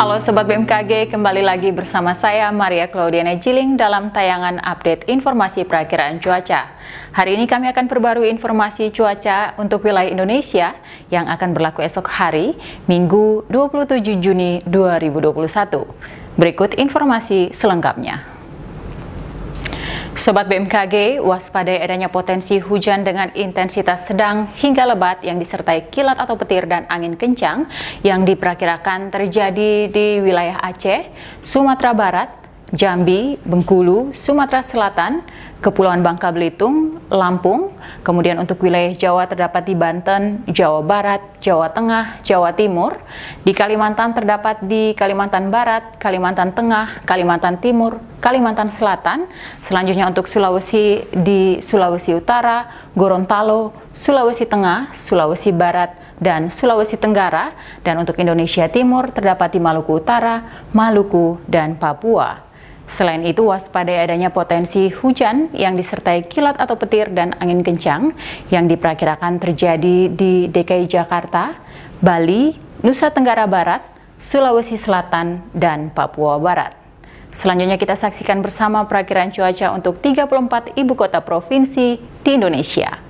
Halo Sobat BMKG, kembali lagi bersama saya Maria Claudiana Jiling dalam tayangan update informasi perakiraan cuaca. Hari ini kami akan perbarui informasi cuaca untuk wilayah Indonesia yang akan berlaku esok hari, Minggu 27 Juni 2021. Berikut informasi selengkapnya. Sobat BMKG, waspadai adanya potensi hujan dengan intensitas sedang hingga lebat yang disertai kilat atau petir dan angin kencang yang diperkirakan terjadi di wilayah Aceh, Sumatera Barat, Jambi, Bengkulu, Sumatera Selatan, Kepulauan Bangka Belitung, Lampung, kemudian untuk wilayah Jawa terdapat di Banten, Jawa Barat, Jawa Tengah, Jawa Timur, di Kalimantan terdapat di Kalimantan Barat, Kalimantan Tengah, Kalimantan Timur, Kalimantan Selatan, selanjutnya untuk Sulawesi di Sulawesi Utara, Gorontalo, Sulawesi Tengah, Sulawesi Barat, dan Sulawesi Tenggara, dan untuk Indonesia Timur terdapat di Maluku Utara, Maluku, dan Papua. Selain itu, waspadai adanya potensi hujan yang disertai kilat atau petir dan angin kencang yang diperkirakan terjadi di DKI Jakarta, Bali, Nusa Tenggara Barat, Sulawesi Selatan, dan Papua Barat. Selanjutnya kita saksikan bersama perakiraan cuaca untuk 34 ibu kota provinsi di Indonesia.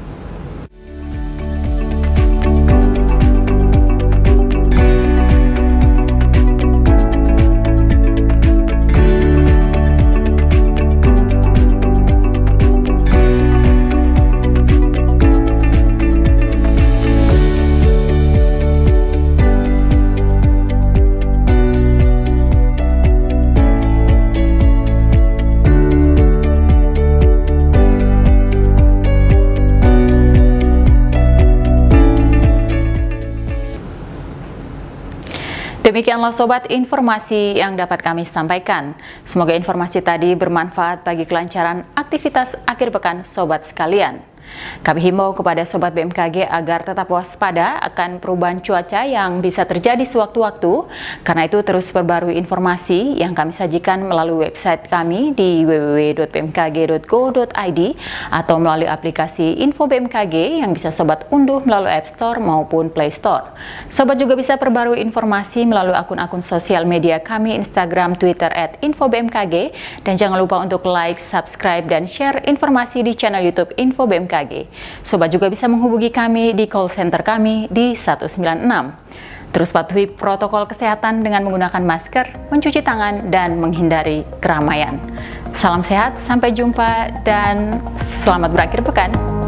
Demikianlah Sobat informasi yang dapat kami sampaikan. Semoga informasi tadi bermanfaat bagi kelancaran aktivitas akhir pekan Sobat sekalian. Kami himbau kepada Sobat BMKG agar tetap waspada akan perubahan cuaca yang bisa terjadi sewaktu-waktu. Karena itu terus perbarui informasi yang kami sajikan melalui website kami di www.bmkg.go.id atau melalui aplikasi Info BMKG yang bisa Sobat unduh melalui App Store maupun Play Store. Sobat juga bisa perbarui informasi melalui akun-akun sosial media kami Instagram, Twitter @infobmkg, dan jangan lupa untuk like, subscribe, dan share informasi di channel YouTube Info BMKG. Sobat juga bisa menghubungi kami di call center kami di 196. Terus patuhi protokol kesehatan dengan menggunakan masker, mencuci tangan, dan menghindari keramaian. Salam sehat, sampai jumpa, dan selamat berakhir pekan.